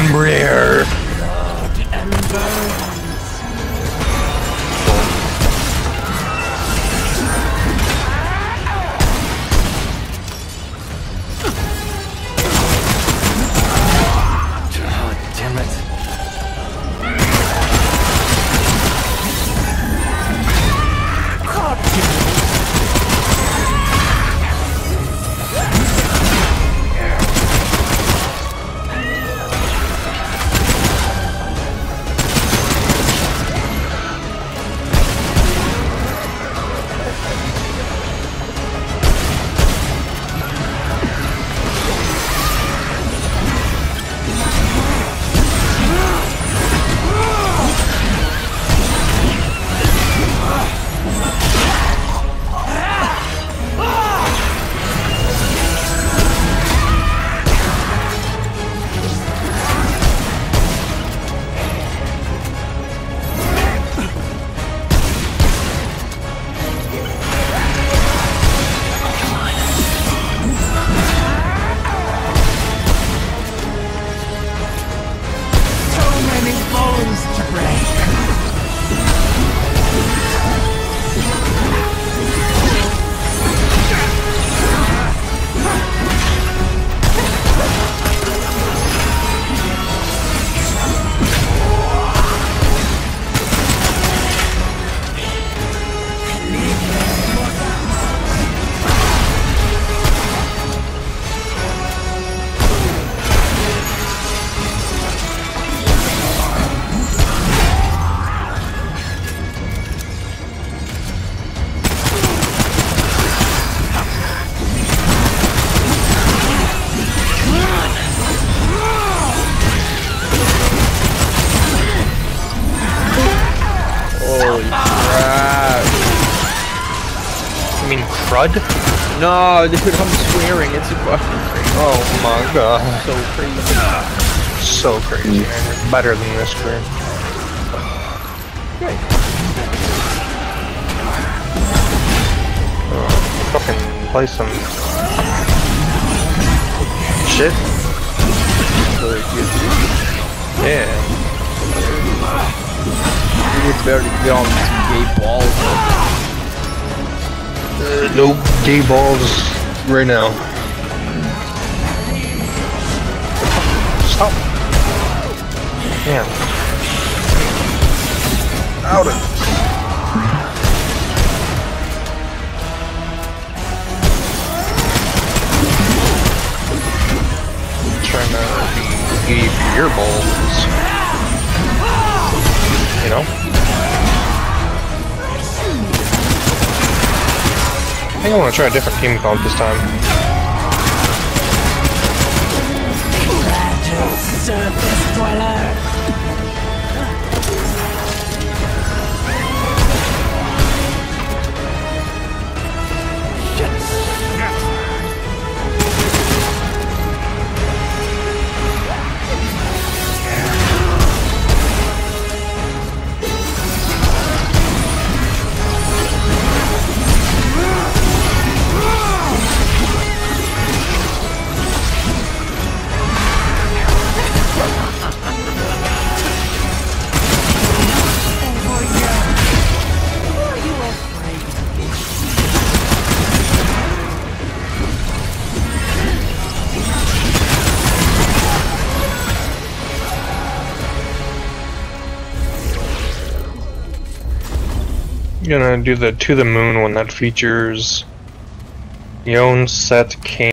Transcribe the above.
Embraer. Crud? No, dude, I'm swearing. It's fucking crazy. Oh my god. So crazy. So crazy, man. It's better than this game. Great. Fucking play some shit. Yeah. You would barely get on some gay balls. No gay balls right now. Stop. Damn. Out of it. Trying to be gay for your balls. You know? I think I want to try a different team comp this time. Surface dweller. Gonna do the To the Moon one that features Yone, Set, Kane.